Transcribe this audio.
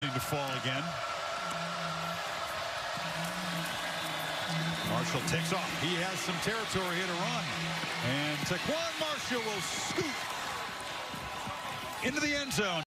starting to fall again. Marshall takes off. He has some territory here to run. And TaQuon Marshall will scoot into the end zone.